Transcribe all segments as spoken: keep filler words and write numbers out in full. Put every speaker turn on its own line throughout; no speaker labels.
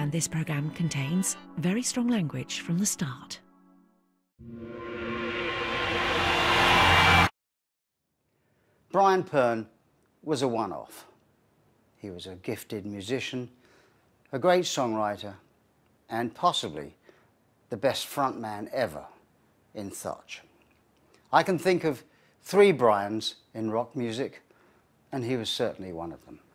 and this programme contains very strong language from the start.
Brian Pern was a one-off. He was a gifted musician, a great songwriter, and possibly the best frontman ever in Thoch. I can think of three Brians in rock music, and he was certainly one of them.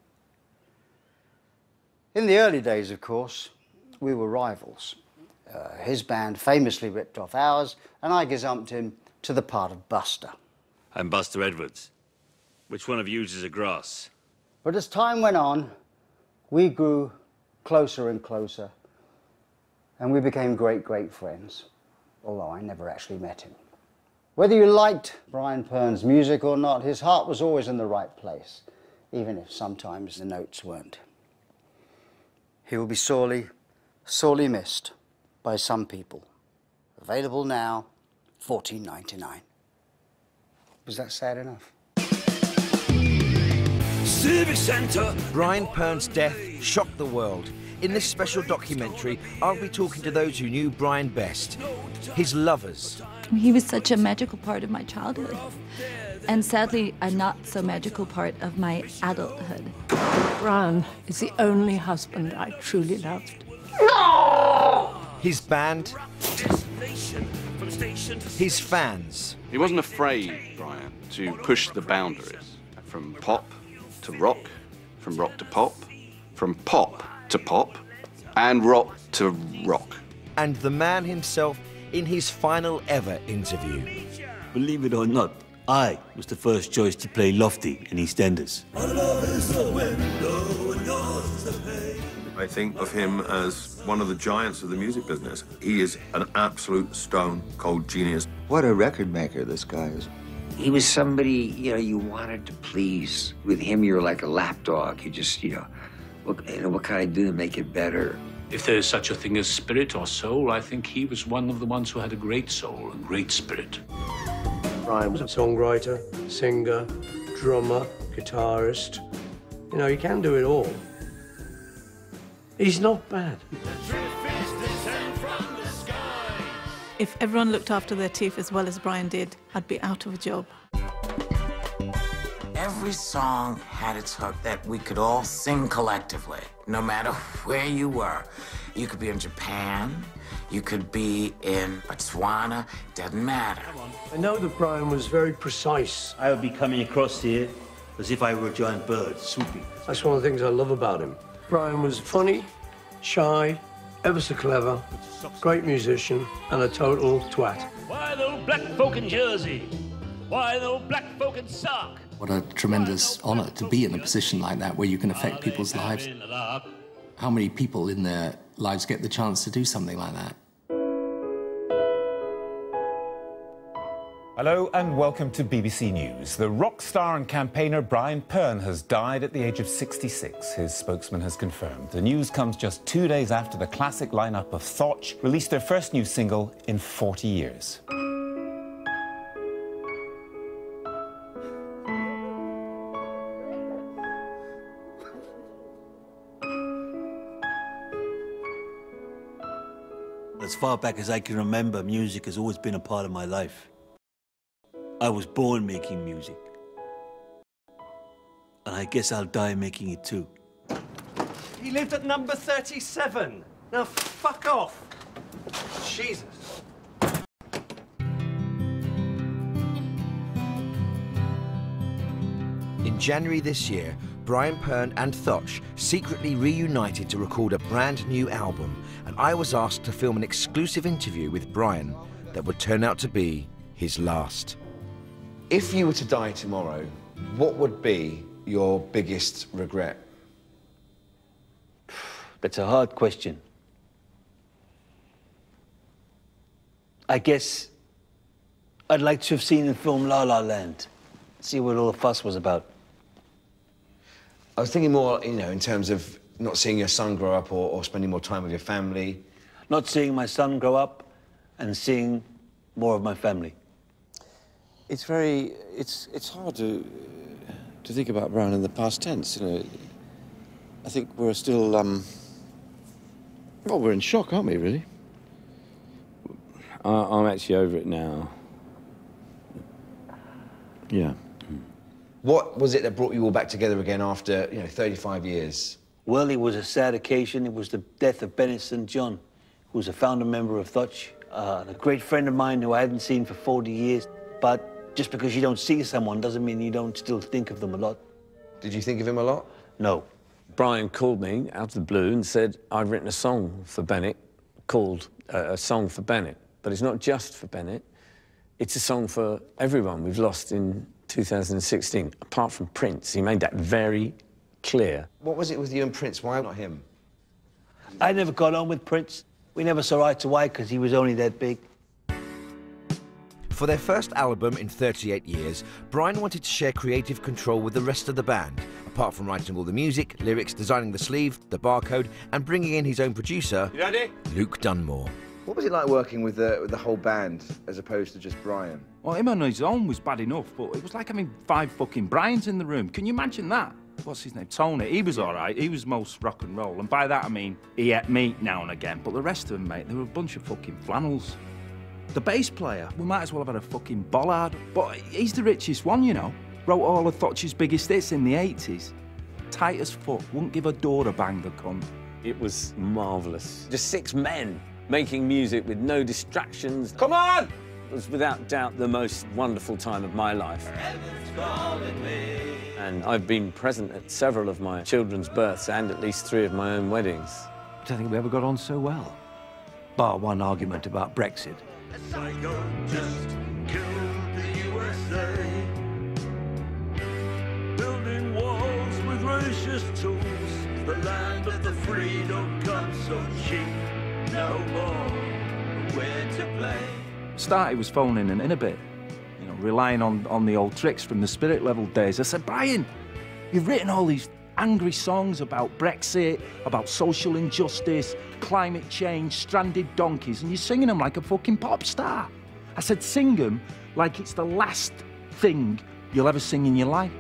In the early days, of course, we were rivals. Uh, his band famously ripped off ours, and I gazumped him to the part of Buster.
I'm Buster Edwards. Which one of yous is a grass?
But as time went on, we grew closer and closer, and we became great, great friends, although I never actually met him. Whether you liked Brian Pern's music or not, his heart was always in the right place, even if sometimes the notes weren't. He will be sorely, sorely missed by some people. Available now, fourteen ninety-nine. Was that sad enough?
Civic Centre!
Brian Pern's death shocked the world. In this special documentary, I'll be talking to those who knew Brian best, his lovers.
He was such a magical part of my childhood, and sadly, a not so magical part of my adulthood.
Brian is the only husband I truly loved.
No! His band, his fans.
He wasn't afraid, Brian, to push the boundaries, from pop to rock, from rock to pop, from pop to pop, and rock to rock.
And the man himself in his final ever interview.
Believe it or not, I was the first choice to play Lofty in EastEnders.
I think of him as one of the giants of the music business. He is an absolute stone-cold genius.
What a record maker this guy is. He was somebody, you know, you wanted to please. With him, you're like a lapdog. You just, you know, what, you know, what can I do to make it better?
If there's such a thing as spirit or soul, I think he was one of the ones who had a great soul and great spirit.
Brian was a songwriter, singer, drummer, guitarist. You know, he can do it all. He's not bad.
If everyone looked after their teeth as well as Brian did, I'd be out of a job.
Every song had its hook that we could all sing collectively, no matter where you were. You could be in Japan, you could be in Botswana, doesn't matter.
I know that Brian was very precise.
I would be coming across here as if I were a giant bird, swooping.
That's one of the things I love about him. Brian was funny, shy, ever so clever, great musician, and a total twat.
Why the black folk in Jersey? Why the black folk in Sark?
What a tremendous honour to be in a position like that where you can affect people's lives. How many people in their lives get the chance to do something like that?
Hello and welcome to B B C News. The rock star and campaigner Brian Pern has died at the age of sixty-six, his spokesman has confirmed. The news comes just two days after the classic lineup of Thoch released their first new single in forty years.
As far back as I can remember, music has always been a part of my life. I was born making music. And I guess I'll die making it too.
He lived at number thirty-seven. Now fuck off. Jesus.
In January this year, Brian Pern and Thoch secretly reunited to record a brand new album, and I was asked to film an exclusive interview with Brian that would turn out to be his last.
If you were to die tomorrow, what would be your biggest regret?
That's a hard question. I guess I'd like to have seen the film La La Land, see what all the fuss was about.
I was thinking more, you know, in terms of not seeing your son grow up or, or spending more time with your family.
Not seeing my son grow up and seeing more of my family.
It's very, it's, it's hard to, to think about Brian in the past tense, you know. I think we're still, um, Well, we're in shock, aren't we, really? I, I'm actually over it now. Yeah.
What was it that brought you all back together again after, you know, thirty-five years?
Well, it was a sad occasion. It was the death of Bennett Saint John, who was a founder member of Thoch, uh, a great friend of mine who I hadn't seen for forty years. But just because you don't see someone doesn't mean you don't still think of them a lot.
Did you think of him a lot?
No.
Brian called me out of the blue and said, I'd written a song for Bennett called uh, A Song for Bennett. But it's not just for Bennett. It's a song for everyone we've lost in two thousand sixteen, apart from Prince. He made that very clear.
What was it with you and Prince? Why not him?
I never got on with Prince. We never saw eye to eye because he was only that big.
For their first album in thirty-eight years, Brian wanted to share creative control with the rest of the band, apart from writing all the music, lyrics, designing the sleeve, the barcode, and bringing in his own producer,
You ready?
Luke Dunmore.
What was it like working with the, with the whole band as opposed to just Brian?
Well, him on his own was bad enough, but it was like having five fucking Brians in the room. Can you imagine that? What's his name? Tony. He was all right. He was most rock and roll. And by that, I mean, he ate meat now and again. But the rest of them, mate, they were a bunch of fucking flannels. The bass player, we might as well have had a fucking bollard. But he's the richest one, you know. Wrote all of Thoch's biggest hits in the eighties. Tight as fuck. Wouldn't give a door a bang, the cunt.
It was marvellous. Just six men making music with no distractions.
Come on!
It was without doubt the most wonderful time of my life. And I've been present at several of my children's births and at least three of my own weddings.
I don't think we ever got on so well. Bar one argument about Brexit.
Psycho just killed the U S A. Building walls with racist tools. The land of the free don't come so cheap. No more where to play.
Started was phoning and in a bit, you know, relying on, on the old tricks from the Spirit Level days. I said, Brian, you've written all these angry songs about Brexit, about social injustice, climate change, stranded donkeys, and you're singing them like a fucking pop star. I said, sing them like it's the last thing you'll ever sing in your life.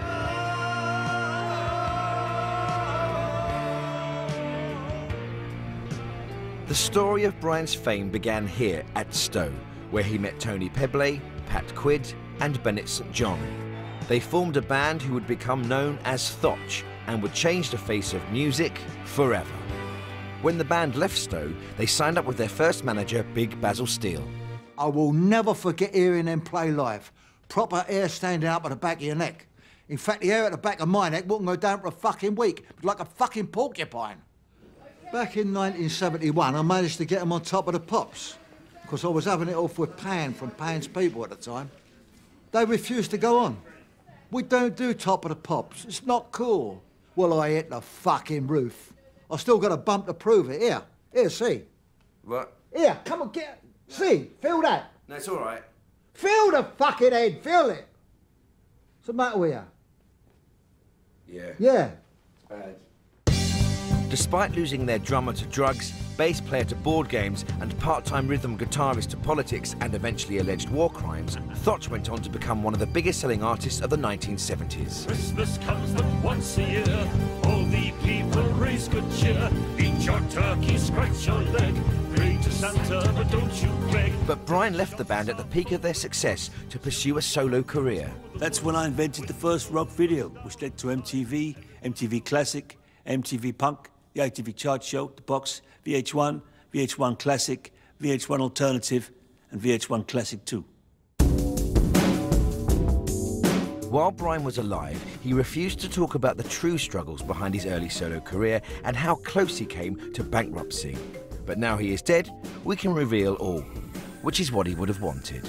The story of Brian's fame began here at Stowe, where he met Tony Pebley, Pat Quid, and Bennett Saint John. They formed a band who would become known as Thoch and would change the face of music forever. When the band left Stowe, they signed up with their first manager, Big Basil Steele.
I will never forget hearing them play live. Proper hair standing up at the back of your neck. In fact, the hair at the back of my neck wouldn't go down for a fucking week. It was like a fucking porcupine. Back in nineteen seventy-one, I managed to get them on Top of the Pops, because I was having it off with Pan from Pan's People at the time. They refused to go on. We don't do Top of the Pops. It's not cool. Well, I hit the fucking roof. I still got a bump to prove it. Here, here, see.
What?
Here, come on, get. See, feel that.
No, it's all right.
Feel the fucking head, feel it. What's the matter with you?
Yeah.
Yeah.
Bad.
Despite losing their drummer to drugs, bass player to board games, and part-time rhythm guitarist to politics and eventually alleged war crimes, Thoch went on to become one of the biggest-selling artists of the nineteen seventies.
Christmas comes but once a year. All the people raise good cheer. Eat your turkey, scratch your leg. Pray to Santa, but don't you beg.
But Brian left the band at the peak of their success to pursue a solo career.
That's when I invented the first rock video, which led to M T V, M T V Classic, M T V Punk, the I T V Chart Show, The Box, V H one, V H one Classic, V H one Alternative, and V H one Classic two.
While Brian was alive, he refused to talk about the true struggles behind his early solo career and how close he came to bankruptcy. But now he is dead, we can reveal all, which is what he would have wanted.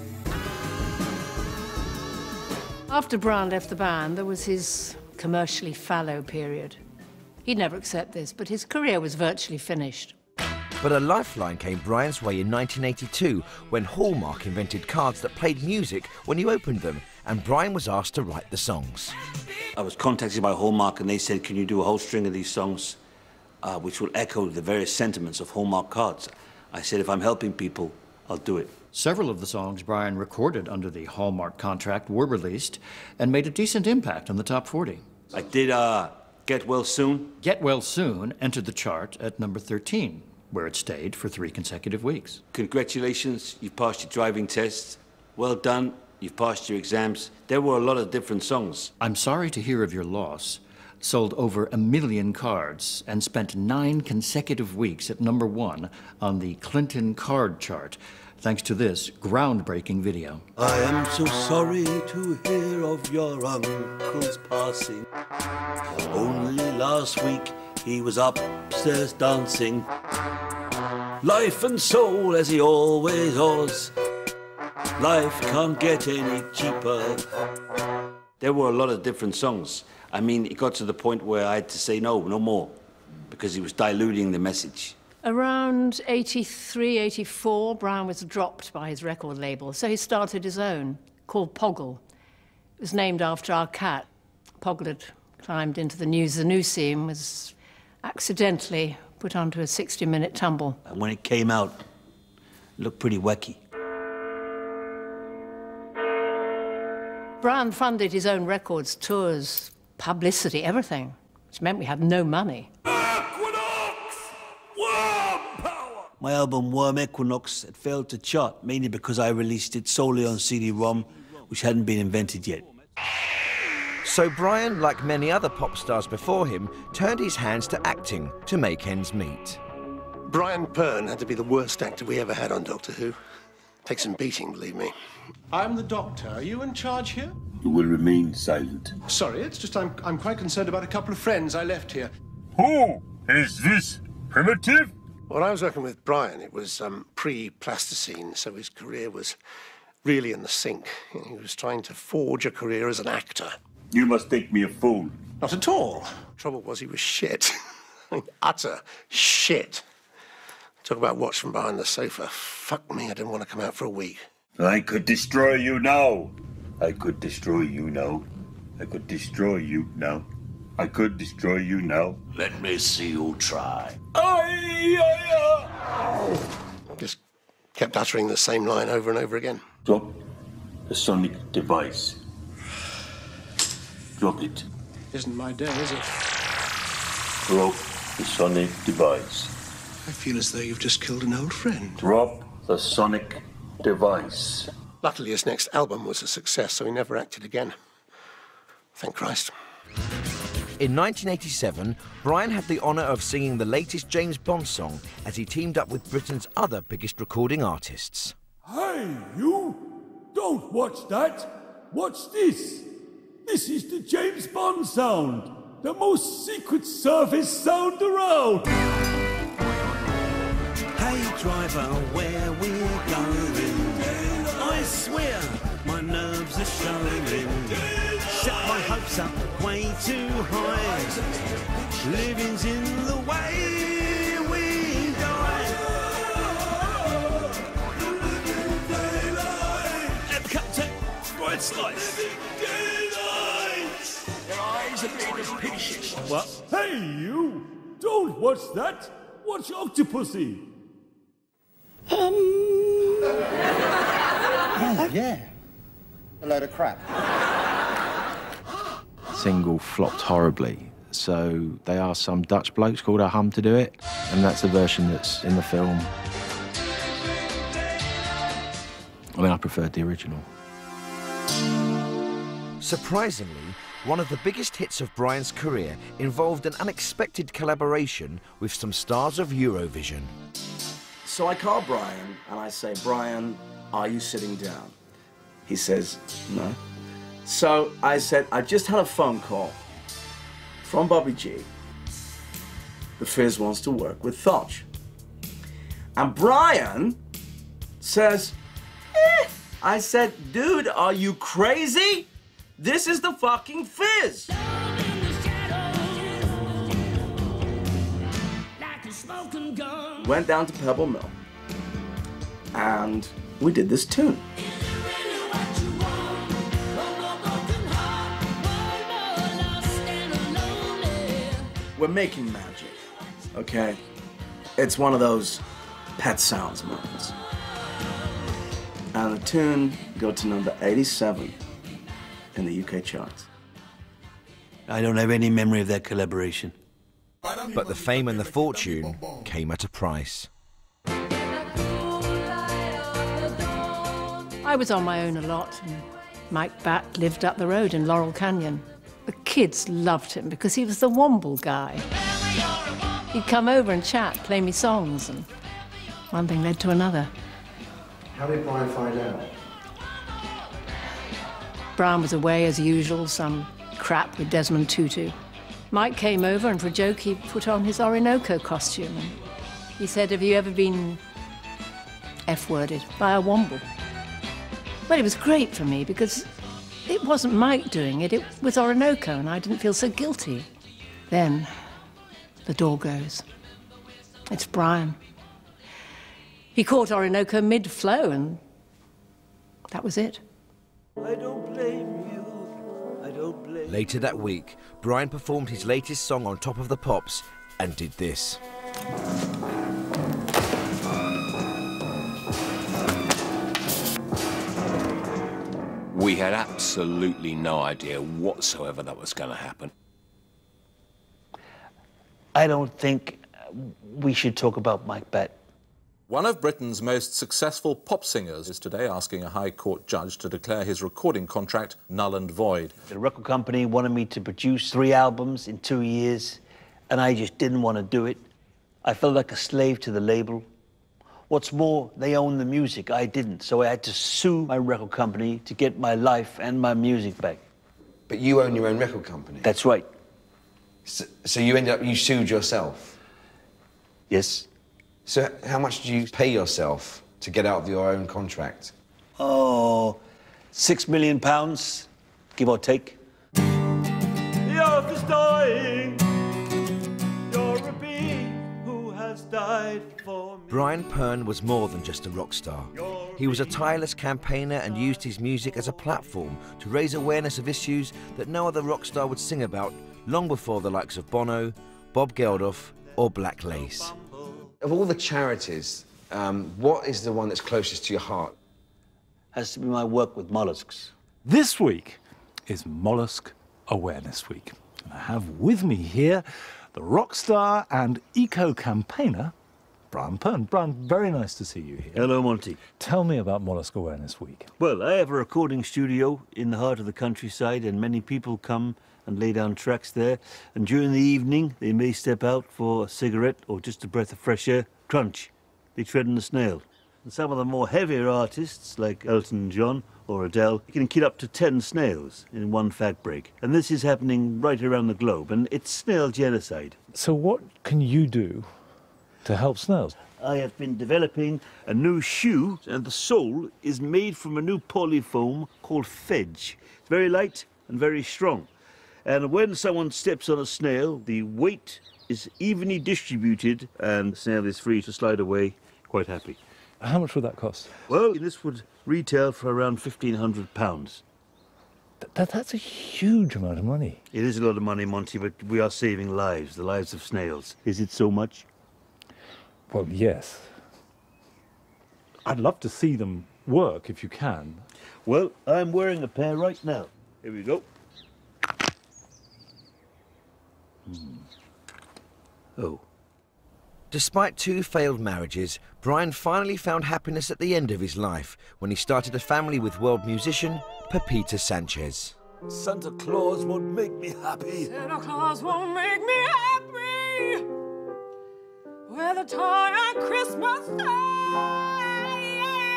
After Brian left the band, there was his commercially fallow period. He'd never accept this, but his career was virtually finished.
But a lifeline came Brian's way in nineteen eighty-two, when Hallmark invented cards that played music when you opened them, and Brian was asked to write the songs.
I was contacted by Hallmark, and they said, can you do a whole string of these songs uh, which will echo the various sentiments of Hallmark cards? I said, if I'm helping people, I'll do it.
Several of the songs Brian recorded under the Hallmark contract were released and made a decent impact on the top forty.
I did uh, Get Well Soon?
Get Well Soon entered the chart at number thirteen, where it stayed for three consecutive weeks.
Congratulations, you've passed your driving test. Well done, you've passed your exams. There were a lot of different songs.
I'm sorry to hear of your loss. Sold over a million cards and spent nine consecutive weeks at number one on the Clinton card chart, thanks to this groundbreaking video.
I am so sorry to hear of your uncle's passing. Only last week he was upstairs dancing. Life and soul as he always was. Life can't get any cheaper. There were a lot of different songs. I mean, it got to the point where I had to say no, no more, because he was diluting the message.
Around eighty-three, eighty-four, Brian was dropped by his record label, so he started his own, called Poggle. It was named after our cat. Poggle had climbed into the New Zanussi and was accidentally put onto a sixty-minute tumble.
And when it came out, it looked pretty wacky.
Brian funded his own records, tours, publicity, everything, which meant we had no money.
My album Worm Equinox had failed to chart, mainly because I released it solely on C D ROM, which hadn't been invented yet.
So Brian, like many other pop stars before him, turned his hands to acting to make ends meet.
Brian Pern had to be the worst actor we ever had on Doctor Who. Takes some beating, believe me. I'm the Doctor. Are you in charge here?
You will remain silent.
Sorry, it's just I'm, I'm quite concerned about a couple of friends I left here.
Who is this? Primitive?
When I was working with Brian, it was um, pre-plasticine, so his career was really in the sink. He was trying to forge a career as an actor.
You must think me a fool.
Not at all. Trouble was he was shit. Utter shit. Talk about watch from behind the sofa. Fuck me, I didn't want to come out for a week.
I could destroy you now. I could destroy you now. I could destroy you now. I could destroy you now.
Let me see you try.
Just kept uttering the same line over and over again.
Drop the sonic device. Drop it.
Isn't my day, is it?
Drop the sonic device.
I feel as though you've just killed an old friend.
Drop the sonic device.
Luckily, his next album was a success, so he never acted again. Thank Christ.
In nineteen eighty-seven, Brian had the honour of singing the latest James Bond song as he teamed up with Britain's other biggest recording artists.
Hey, you! Don't watch that! Watch this! This is the James Bond sound! The most Secret Service sound around!
Hey driver, where we going? I swear, my nerves are showing. Set my hopes up way too high. Living's in the way we die. And Captain, right slice.
Your eyes are made of pig shit.
What?
Hey, you! Don't watch that! Watch Octopussy!
Um...
Oh, yeah. A load of crap.
Single flopped horribly, so they asked some Dutch blokes called Aham to do it, and that's the version that's in the film. I mean, I preferred the original.
Surprisingly, one of the biggest hits of Brian's career involved an unexpected collaboration with some stars of Eurovision.
So I call Brian and I say, Brian, are you sitting down? He says, no. So I said, I just had a phone call from Bobby G. The Fizz wants to work with Thoch. And Brian says, eh. I said, dude, are you crazy? This is the fucking Fizz. Went down to Pebble Mill and we did this tune. We're making magic, okay? It's one of those Pet Sounds moments. And the tune got to number eighty-seven in the U K charts.
I don't have any memory of that collaboration.
But the fame and the fortune came at a price.
I was on my own a lot, and Mike Batt lived up the road in Laurel Canyon. The kids loved him because he was the Womble guy. He'd come over and chat, play me songs, and one thing led to another.
How did Brian find out?
Brian was away as usual, some crap with Desmond Tutu. Mike came over, and for a joke, he put on his Orinoco costume. And he said, have you ever been F-worded by a Womble? Well, it was great for me because it wasn't Mike doing it, it was Orinoco, and I didn't feel so guilty. Then the door goes. It's Brian. He caught Orinoco mid-flow, and that was it.
I don't blame you. I don't blame
Later that week, Brian performed his latest song on Top of the Pops and did this.
We had absolutely no idea whatsoever that was going to happen.
I don't think we should talk about Mike Batt.
One of Britain's most successful pop singers is today asking a High Court judge to declare his recording contract null and void.
The record company wanted me to produce three albums in two years, and I just didn't want to do it. I felt like a slave to the label. What's more, they own the music, I didn't, so I had to sue my record company to get my life and my music back.
But you own your own record company?
That's right.
So, so you ended up, you sued yourself?
Yes.
So how much do you pay yourself to get out of your own contract?
Oh, six million pounds, give or take.
The earth is dying. You're a bee who has died for me.
Brian Pern was more than just a rock star. He was a tireless campaigner and used his music as a platform to raise awareness of issues that no other rock star would sing about long before the likes of Bono, Bob Geldof or Black Lace.
Of all the charities, um, what is the one that's closest to your heart?
Has to be my work with mollusks.
This week is Mollusk Awareness Week. And I have with me here the rock star and eco-campaigner, Brian Pern. Brian, very nice to see you here.
Hello, Monty.
Tell me about Mollusk Awareness Week.
Well, I have a recording studio in the heart of the countryside, and many people come and lay down tracks there. And during the evening, they may step out for a cigarette or just a breath of fresh air. Crunch. They tread on a snail. And some of the more heavier artists, like Elton John or Adele, can kill up to ten snails in one fag break. And this is happening right around the globe, and it's snail genocide.
So what can you do to help snails?
I have been developing a new shoe, and the sole is made from a new polyfoam called Fedge. It's very light and very strong. And when someone steps on a snail, the weight is evenly distributed, and the snail is free to slide away quite happy.
How much would that cost?
Well, this would retail for around fifteen hundred pounds.
That, that's a huge amount of money.
It is a lot of money, Monty, but we are saving lives, the lives of snails. Is it so much?
Well, yes. I'd love to see them work if you can.
Well, I'm wearing a pair right now. Here we go. Hmm. Oh.
Despite two failed marriages, Brian finally found happiness at the end of his life when he started a family with world musician Pepita Sanchez.
Santa Claus won't make me happy.
Santa Claus won't make me happy with a toy on Christmas Day.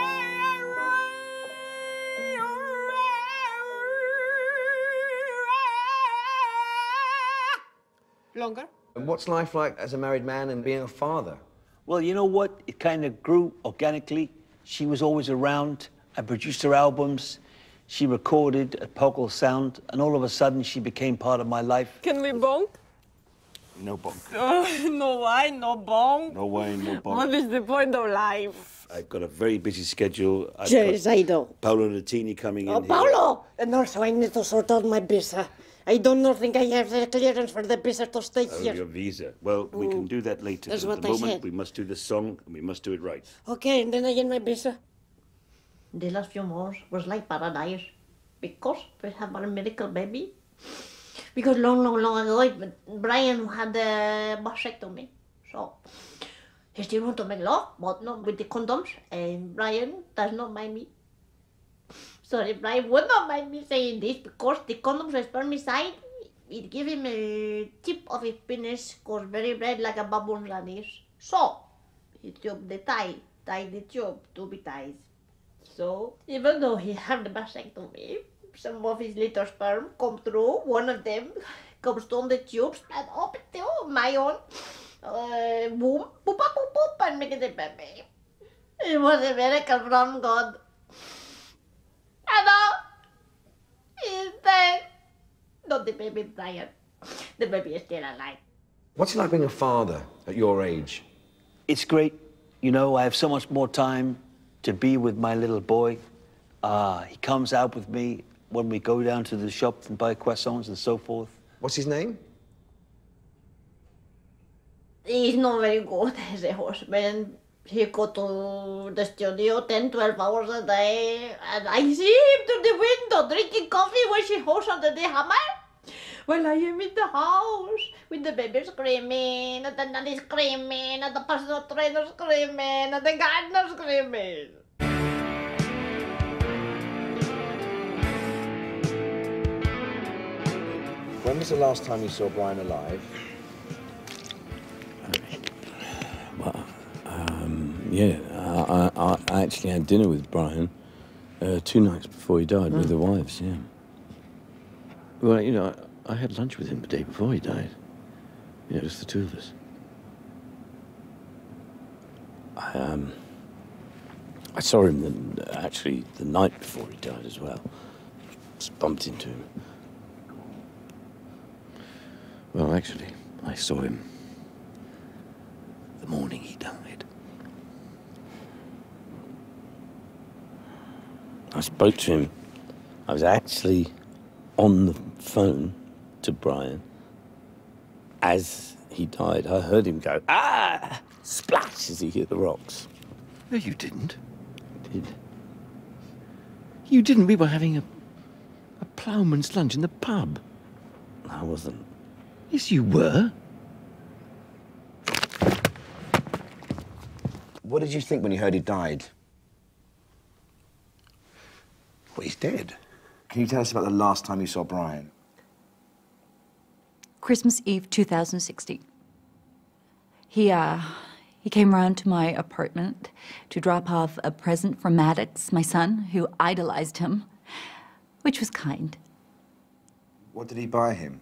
Longer?
And what's life like as a married man and being a father?
Well, you know what? It kind of grew organically. She was always around. I produced her albums. She recorded at Poggle Sound, and all of a sudden she became part of my life.
Can we bonk?
No bonk.
Oh, no wine, no bonk.
No wine, no bonk.
What is the point of life?
I've got a very busy schedule. I've
Yes,
got
I know.
Paolo Nutini coming
Oh,
in here.
Paolo! And also, I need to sort out my visa. I don't know, think I have the clearance for the visa to stay
Oh,
here.
your visa. Well, we can do that later.
That's
At
what
the
I
moment,
said.
we must do this song, and we must do it right.
Okay, and then I get my visa.
The last few months was like paradise because we have a miracle baby. Because long, long, long ago, Brian had a mastectomy. So he still want to make love, but not with the condoms. And Brian does not mind me. Sorry, Brian would not mind me saying this because the condoms were spermicide. It gave him a tip of his penis, goes very red like a baboon radish. So he took the tie, tied the tube to be tied. So even though he had the mastectomy, some of his little sperm come through. One of them comes down the tubes and up to my own uh, boom, boop, boop, boop, boop, and make it a baby. It was a miracle from God. And now he's dead. Not the baby Brian. The baby is still alive.
What's it like being a father at your age?
It's great. You know, I have so much more time to be with my little boy. Uh, he comes out with me when we go down to the shop and buy croissants and so forth.
What's his name?
He's not very good as a husband. He go to the studio ten, twelve hours a day, and I see him through the window drinking coffee when she hosts under the hammer. Well, I am in the house with the baby screaming, and the nanny screaming, and the personal trainer screaming, and the gardener screaming.
When was the last time you saw Brian alive?
Well, um, yeah, I, I, I actually had dinner with Brian uh, two nights before he died,
Oh.
with the wives, yeah. Well, you know, I, I had lunch with him the day before he died. Yeah, just the two of us. I, um, I saw him the, actually the night before he died as well. Just bumped into him. Well, actually, I saw him the morning he died. I spoke to him. I was actually on the phone to Brian as he died. I heard him go, ah, splash, as he hit the rocks.
No, you didn't.
I did. You didn't? We were having a, a ploughman's lunch in the pub. I wasn't.
Yes, you were. What did you think when you heard he died?
Well, he's dead.
Can you tell us about the last time you saw Brian?
Christmas Eve two thousand sixteen. He, uh, he came around to my apartment to drop off a present from Maddox, my son, who idolized him, which was kind.
What did he buy him?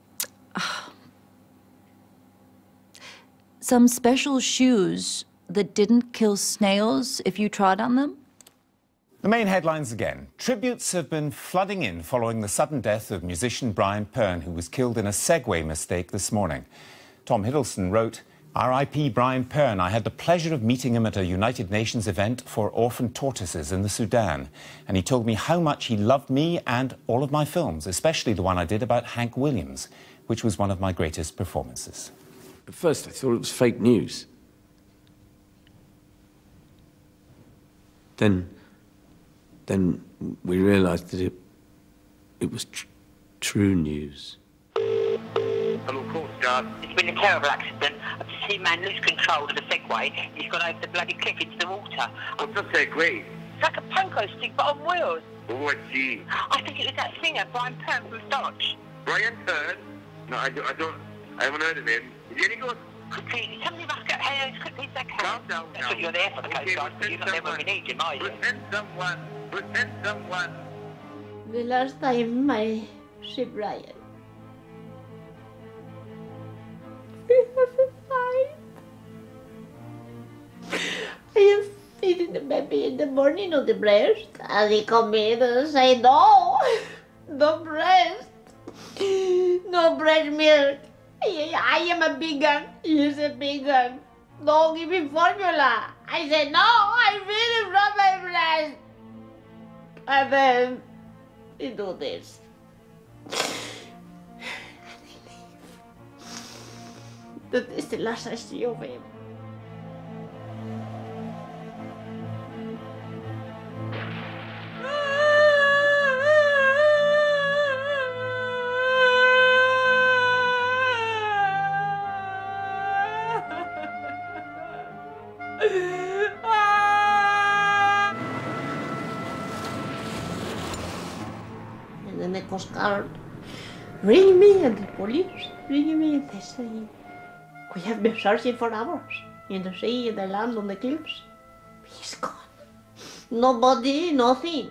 Some special shoes that didn't kill snails if you trod on them.
The main headlines again. Tributes have been flooding in following the sudden death of musician Brian Pern, who was killed in a Segway mistake this morning. Tom Hiddleston wrote, R I P Brian Pern. I had the pleasure of meeting him at a United Nations event for orphan tortoises in the Sudan. And he told me how much he loved me and all of my films, especially the one I did about Hank Williams, which was one of my greatest performances.
At first, I thought it was fake news. Then, then we realised that it, it was tr true news.
Hello, Coast Guard. It's been a terrible accident. I've just seen a man lose control of the Segway. He's gone over the bloody cliff into the water. What's the Segway? It's like a panko stick, but on wheels. Oh, I see. I think it was that singer, Brian Pern from Dodge. Brian Pern? No, I don't, I don't, I haven't heard of him. Is he any good? Quickly, somebody must get hands quickly as I can. Calm down now. That's what you're there for, the Coast Guard, but you're not there when we need you, are you? Send someone. Send someone.
The last time I see Brian, we have a fight. I am feeding the baby in the morning on the breast, and he come in and say, no, no breast, no breast milk. I am a vegan, he is a vegan. Don't give me formula. I said, no, I feed it from my breast. And then he do this. That is the last I see of him. And then the Coast Guard ring me and the police ring me and they say, we have been searching for hours in the sea, in the land, on the cliffs. He's gone. Nobody, nothing.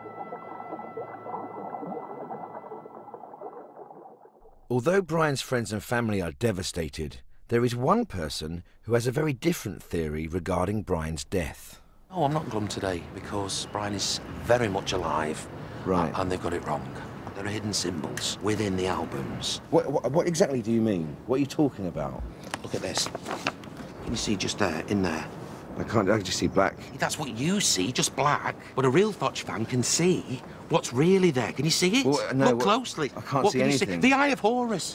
Although Brian's friends and family are devastated, there is one person who has a very different theory regarding Brian's death.
Oh, I'm not glum today because Brian is very much alive.
Right.
And they've got it wrong. There are hidden symbols within the albums.
What, what, what exactly do you mean? What are you talking about?
Look at this. Can you see just there, in there?
I can't, I can just see black.
That's what you see, just black. But a real Thotch fan can see what's really there. Can you see it?
Well, no,
Look
what-
closely.
I can't
What
see
can you
anything.
The Eye of Horus.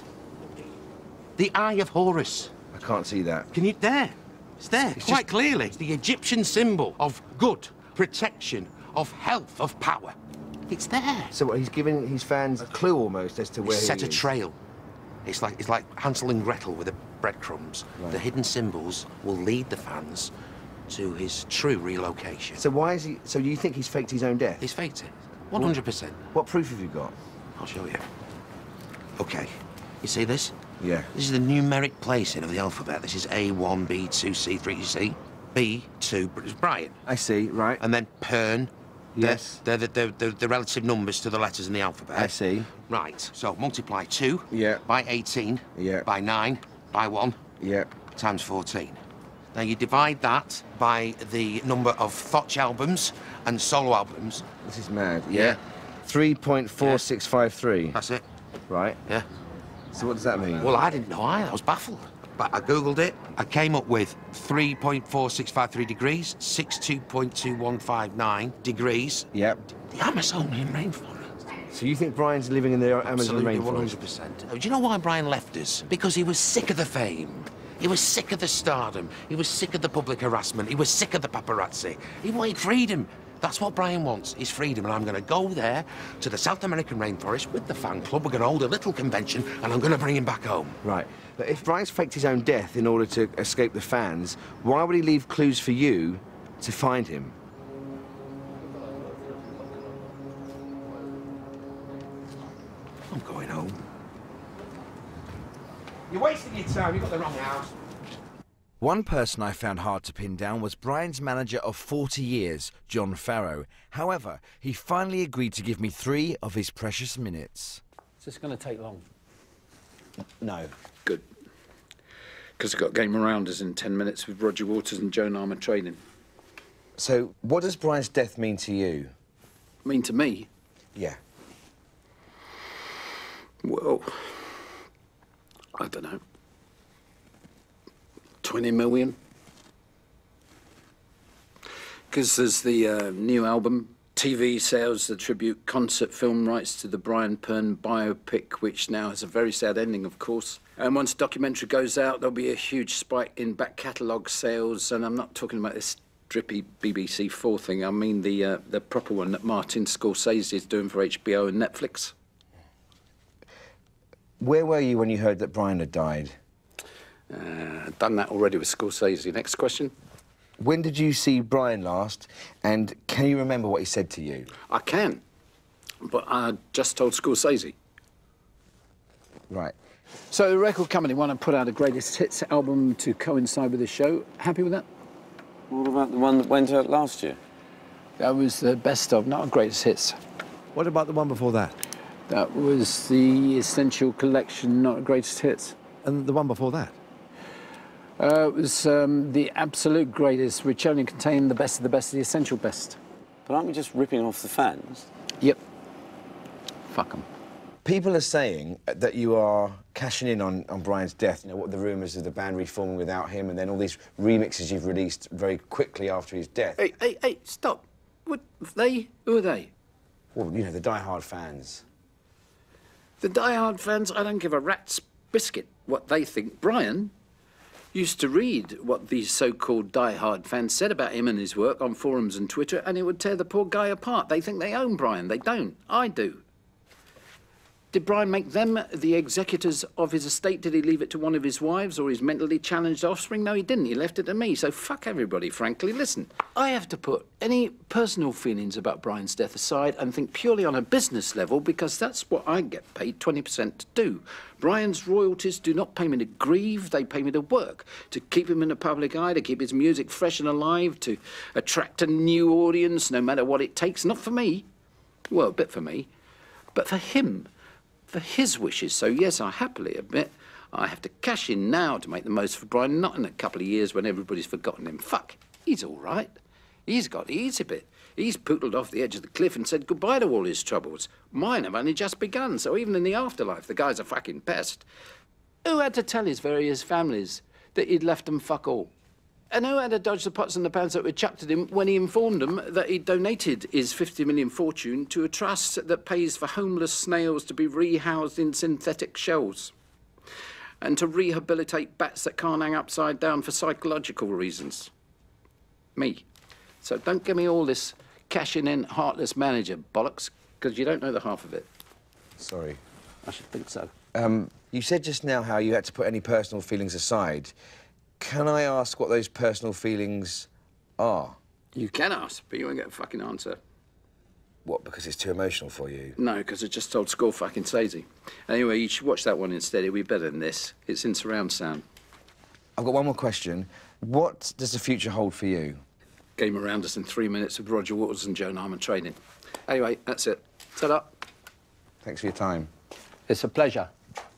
The Eye of Horus.
I can't see that.
Can you? There. It's there,
It's
quite
just-
clearly. It's the Egyptian symbol of good, protection, of health, of power. It's there.
So what, he's giving his fans a clue almost as to where
Set
he
a
is.
trail. It's like it's like Hansel and Gretel with the breadcrumbs.
Right.
The hidden symbols will lead the fans to his true relocation.
So why is he... So you think he's faked his own death?
He's faked it. one hundred percent.
What proof have you got?
I'll show you. Okay. You see this?
Yeah.
This is the numeric placing of the alphabet. This is A one, B two, C three, you see? B two, it's Brian.
I see, right.
And then Pern.
Yes.
They're, they're, the the the relative numbers to the letters in the alphabet.
I see.
Right. So multiply two
Yeah.
by eighteen
Yeah.
by nine by one
Yeah.
times fourteen. Now you divide that by the number of Thotch albums and solo albums.
This is mad.
Yeah.
three point four six five three.
That's it.
Right.
Yeah.
So what does that mean?
Well, I didn't know either. I was baffled. But I Googled it. I came up with three point four six five three degrees, sixty-two point two one five nine degrees.
Yep.
The Amazonian rainforest.
So you think Brian's living in the Amazon
Absolutely,
rainforest?
one hundred percent. Do you know why Brian left us? Because he was sick of the fame. He was sick of the stardom. He was sick of the public harassment. He was sick of the paparazzi. He wanted freedom. That's what Brian wants, is freedom. And I'm going to go there to the South American rainforest with the fan club. We're going to hold a little convention, and I'm going to bring him back home.
Right. But if Brian's faked his own death in order to escape the fans, why would he leave clues for you to find him?
I'm going home. You're wasting your time. You've got the wrong house.
One person I found hard to pin down was Brian's manager of forty years, John Farrow. However, he finally agreed to give me three of his precious minutes.
Is this going to take long?
No.
Good. Because I've got Game Around us in ten minutes with Roger Waters and Joan Armour training.
So, what does Brian's death mean to you?
Mean to me?
Yeah.
Well, I don't know. twenty million? Because there's the uh, new album, T V sales, the tribute concert film rights to the Brian Pern biopic, which now has a very sad ending, of course. And once the documentary goes out, there'll be a huge spike in back catalogue sales. And I'm not talking about this drippy B B C Four thing. I mean the uh, the proper one that Martin Scorsese is doing for H B O and Netflix.
Where were you when you heard that Brian had died?
Uh, done that already with Scorsese. Next question.
When did you see Brian last, and can you remember what he said to you?
I can, but I just told Scorsese.
Right.
So the record company want to put out a greatest hits album to coincide with the show. Happy with that?
What about the one that went out last year?
That was the best of, not a greatest hits.
What about the one before that?
That was the Essential Collection, not a greatest hits.
And the one before that?
Uh, it was um, the absolute greatest, which only contained the best of the best of the essential best.
But aren't we just ripping off the fans?
Yep. Fuck them.
People are saying that you are cashing in on, on Brian's death. You know, what the rumours of the band reforming without him, and then all these remixes you've released very quickly after his death.
Hey, hey, hey, stop. What, they? Who are they?
Well, you know, the die-hard fans.
The die-hard fans, I don't give a rat's biscuit what they think. Brian used to read what these so-called die-hard fans said about him and his work on forums and Twitter, and it would tear the poor guy apart. They think they own Brian. They don't. I do. Did Brian make them the executors of his estate? Did he leave it to one of his wives or his mentally challenged offspring? No, he didn't. He left it to me. So fuck everybody, frankly. Listen, I have to put any personal feelings about Brian's death aside and think purely on a business level because that's what I get paid twenty percent to do. Brian's royalties do not pay me to grieve, they pay me to work, to keep him in the public eye, to keep his music fresh and alive, to attract a new audience, no matter what it takes. Not for me, well, a bit for me, but for him, for his wishes. So yes, I happily admit I have to cash in now to make the most for Brian, not in a couple of years when everybody's forgotten him. Fuck, he's all right. He's got the easy bit. He's pootled off the edge of the cliff and said goodbye to all his troubles. Mine have only just begun, so even in the afterlife, the guy's a fucking pest. Who had to tell his various families that he'd left them fuck all? And who had to dodge the pots and the pans that were chucked at him when he informed them that he'd donated his fifty million fortune to a trust that pays for homeless snails to be rehoused in synthetic shells and to rehabilitate bats that can't hang upside down for psychological reasons? Me. So don't give me all this cashing in heartless manager bollocks, because you don't know the half of it.
Sorry.
I should think so.
Um, you said just now how you had to put any personal feelings aside. Can I ask what those personal feelings are?
You can ask, but you won't get a fucking answer.
What, because it's too emotional for you?
No, because I just told Skull fucking Sazy. Anyway, you should watch that one instead. It'll be better than this. It's in surround sound.
I've got one more question. What does the future hold for you?
Game around us in three minutes with Roger Waters and Joe Nyman training. Anyway, that's it. Ta-da.
Thanks for your time.
It's a pleasure.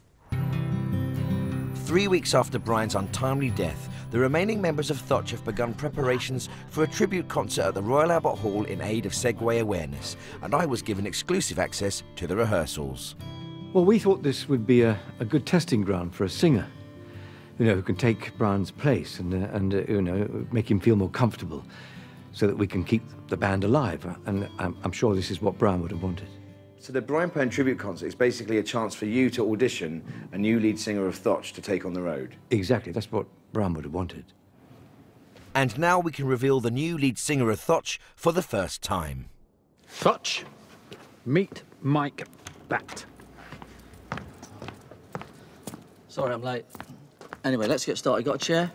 Three weeks after Brian's untimely death, the remaining members of Thoch have begun preparations for a tribute concert at the Royal Albert Hall in aid of Segway awareness, and I was given exclusive access to the rehearsals.
Well, we thought this would be a, a good testing ground for a singer, you know, who can take Brian's place and, uh, and uh, you know, make him feel more comfortable so that we can keep the band alive. And I'm, I'm sure this is what Brian would have wanted.
So the Brian Pern tribute concert is basically a chance for you to audition a new lead singer of Thoch to take on the road.
Exactly, that's what Brian would have wanted.
And now we can reveal the new lead singer of Thoch for the first time.
Thoch, meet Mike Batt.
Sorry I'm late. Anyway, let's get started. Got a chair?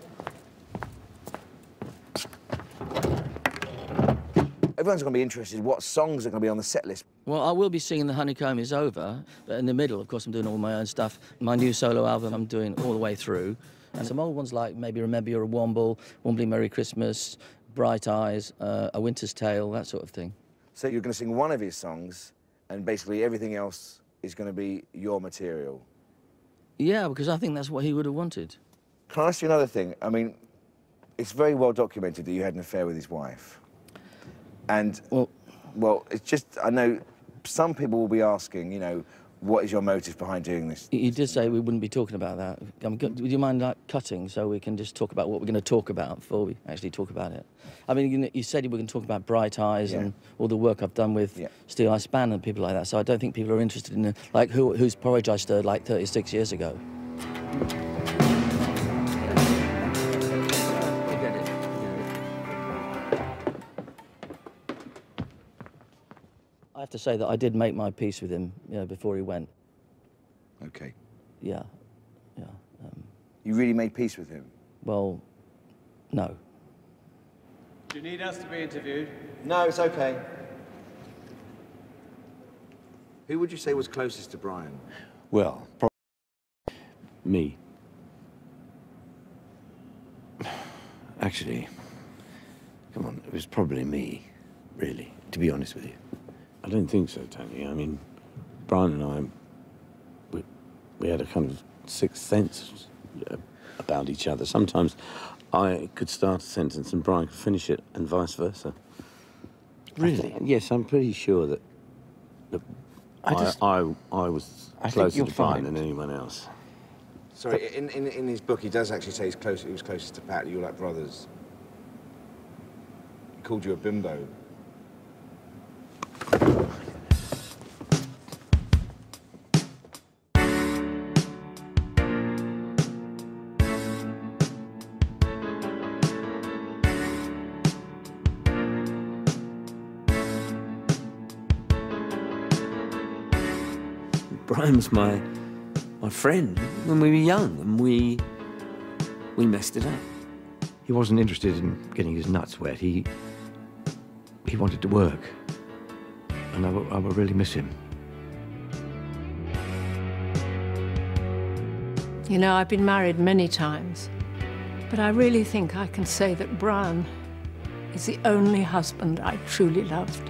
Everyone's going to be interested in what songs are going to be on the set list.
Well, I will be singing The Honeycomb Is Over, but in the middle, of course, I'm doing all my own stuff. My new solo album, I'm doing all the way through. And some old ones like maybe Remember You're a Womble, Wombly Merry Christmas, Bright Eyes, uh, A Winter's Tale, that sort of thing.
So you're going to sing one of his songs, and basically everything else is going to be your material?
Yeah, because I think that's what he would have wanted.
Can I ask you another thing? I mean, it's very well documented that you had an affair with his wife. And, well, well, it's just, I know some people will be asking, you know, what is your motive behind doing this?
You did say we wouldn't be talking about that. Um, would you mind, like, cutting so we can just talk about what we're going to talk about before we actually talk about it? I mean, you, you said you were going to talk about Bright Eyes yeah. and all the work I've done with yeah. Steel Eye Span and people like that, so I don't think people are interested in, uh, like, who, whose porridge I stirred, like, thirty-six years ago. I have to say that I did make my peace with him, you know, before he went.
Okay.
Yeah, yeah. Um,
you really made peace with him?
Well, no.
Do you need us to be interviewed?
No, it's okay. Who would you say was closest to Brian?
Well, probably me. Actually, come on, it was probably me, really, to be honest with you. I don't think so, Tony. I mean, Brian and I, we, we had a kind of sixth sense about each other. Sometimes I could start a sentence and Brian could finish it, and vice versa. Really? I think, yes, I'm pretty sure that, that I, just, I, I, I was I closer to Brian than anyone else.
Sorry, in, in, in his book, he does actually say he's close, he was closest to Pat, you were like brothers. He called you a bimbo.
Brian was my, my friend when we were young, and we, we messed it up.
He wasn't interested in getting his nuts wet. He, he wanted to work. And I will, I will really miss him.
You know, I've been married many times, but I really think I can say that Brian is the only husband I truly loved.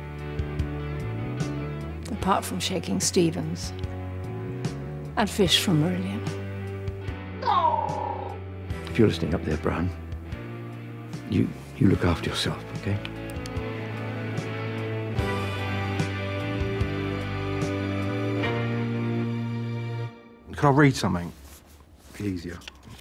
Apart from Shaking Stevens and Fish from Marillion.
If you're listening up there, Brian, you, you look after yourself, okay?
Can I read something? Be easier.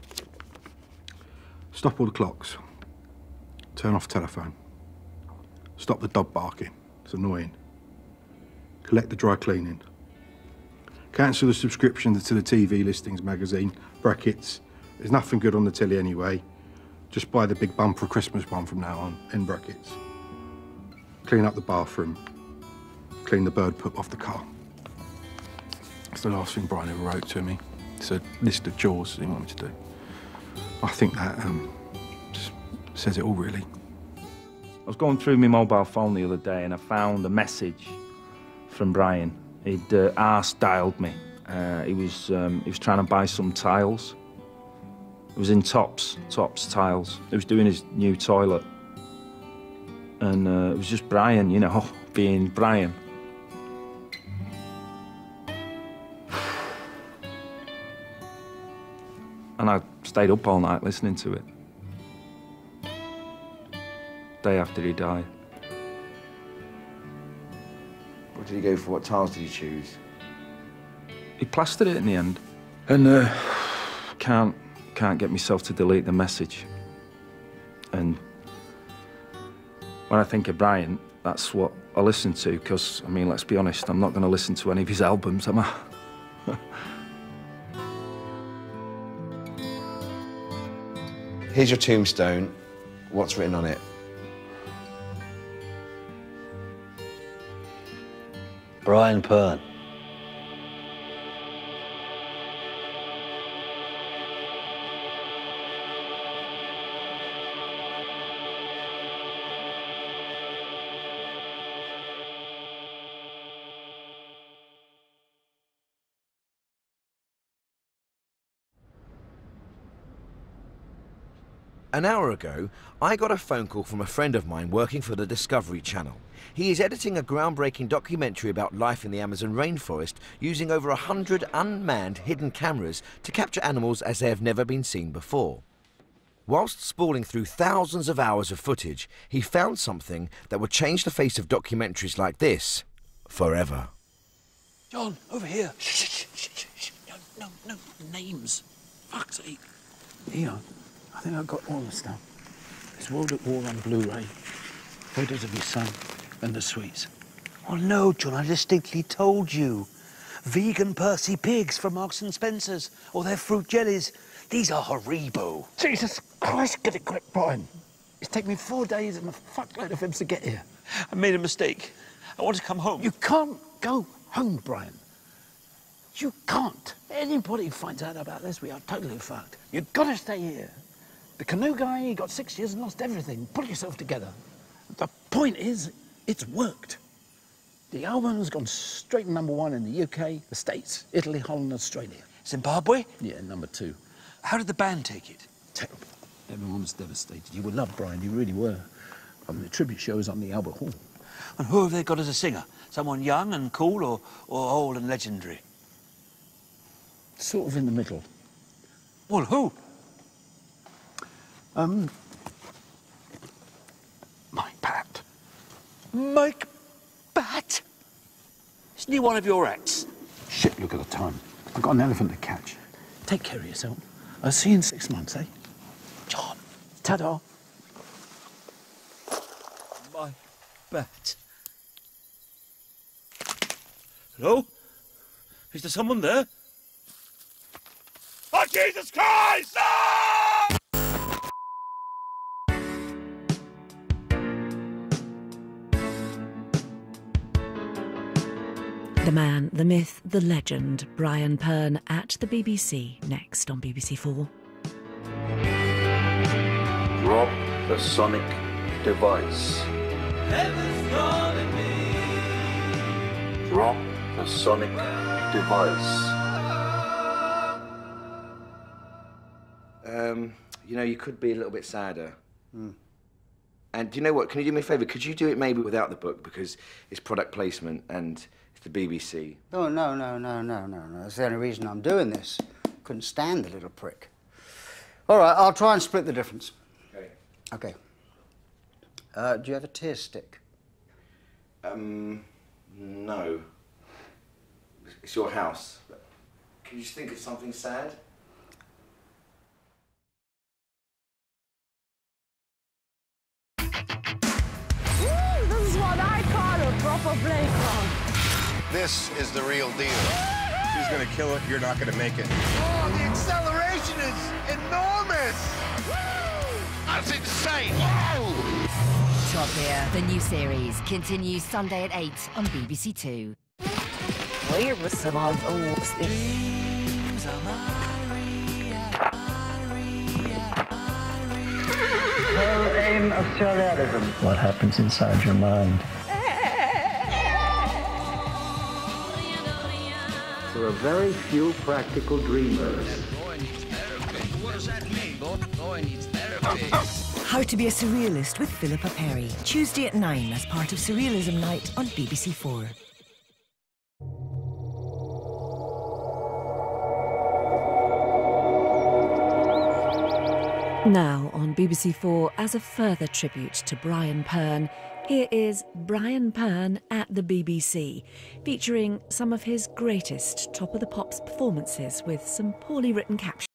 Stop all the clocks. Turn off telephone. Stop the dog barking. It's annoying. Collect the dry cleaning. Cancel the subscription to the T V listings magazine. Brackets. There's nothing good on the telly anyway. Just buy the big bumper Christmas one from now on, in brackets. Clean up the bathroom. Clean the bird poop off the car. It's the last thing Brian ever wrote to me. It's a list of chores he wanted me to do. I think that um, just says it all, really.
I was going through my mobile phone the other day and I found a message from Brian. He'd uh, arse dialed me. Uh, he was um, he was trying to buy some tiles. It was in Tops, Tops Tiles. He was doing his new toilet. And uh, it was just Brian, you know, being Brian. And I stayed up all night listening to it. Day after he died.
What did he go for? What tiles did he choose?
He plastered it in the end. And uh, can't, can't get myself to delete the message. And when I think of Brian, that's what I listen to, because, I mean, let's be honest, I'm not going to listen to any of his albums, am I?
Here's your tombstone. What's written on it?
Brian Pern.
An hour ago, I got a phone call from a friend of mine working for the Discovery Channel. He is editing a groundbreaking documentary about life in the Amazon rainforest using over a hundred unmanned hidden cameras to capture animals as they have never been seen before. Whilst spooling through thousands of hours of footage, he found something that would change the face of documentaries like this forever.
John, over here. Shh, shh, shh, shh, shh. No, no, no names. Fuck's sake.
Here, I think I've got all the stuff. It's World at War on Blu-ray. Photos of your son and the sweets.
Oh, no, John, I distinctly told you. Vegan Percy pigs from Marks and Spencer's, or their fruit jellies. These are Haribo.
Jesus Christ, get it quick, Brian. It's taken me four days and a fuckload of films to get here.
I made a mistake. I want to come home.
You can't go home, Brian. You can't. Anybody who finds out about this, we are totally fucked. You've got to stay here. The canoe guy, he got six years and lost everything. Pull yourself together. The point is, it's worked. The album's gone straight to number one in the U K, the States, Italy, Holland, Australia.
Zimbabwe?
Yeah, number two.
How did the band take it?
Terrible. Everyone was devastated. You would love Brian, you really were. I mean, the tribute show is on the Albert Hall.
And who have they got as a singer? Someone young and cool, or, or old and legendary?
Sort of in the middle.
Well, who?
Um, Mike Pat.
Mike Pat? Isn't he one of your acts?
Shit, look at the time. I've got an elephant to catch. Take care of yourself. I'll see you in six months, eh?
John.
Ta-da.
Mike Pat. Hello? Is there someone there? Oh, Jesus Christ! No!
The man, the myth, the legend, Brian Pern at the B B C, next on B B C Four.
Drop the sonic device. Drop the sonic device.
Um, you know, you could be a little bit sadder.
Mm.
And do you know what? Can you do me a favour? Could you do it maybe without the book, because it's product placement and it's the B B C.
Oh, no, no, no, no, no, no. That's the only reason I'm doing this. Couldn't stand the little prick. All right, I'll try and split the difference.
Okay.
Okay. Uh, do you have a tear stick?
Um, no. It's your house. Can you just think of something sad?
This is what I call a proper playground.
This is the real deal. She's gonna kill it, you're not gonna make it. Oh, the acceleration is enormous! That's insane! Whoa!
Tropia, the new series, continues Sunday at eight on B B C Two.
Where was some of those
Well, aim of surrealism. What happens inside your mind? There are very few practical dreamers.
How to be a Surrealist with Philippa Perry. Tuesday at nine as part of Surrealism Night on B B C Four.
Now on B B C Four, as a further tribute to Brian Pern, here is Brian Pern at the B B C, featuring some of his greatest Top of the Pops performances with some poorly written captions.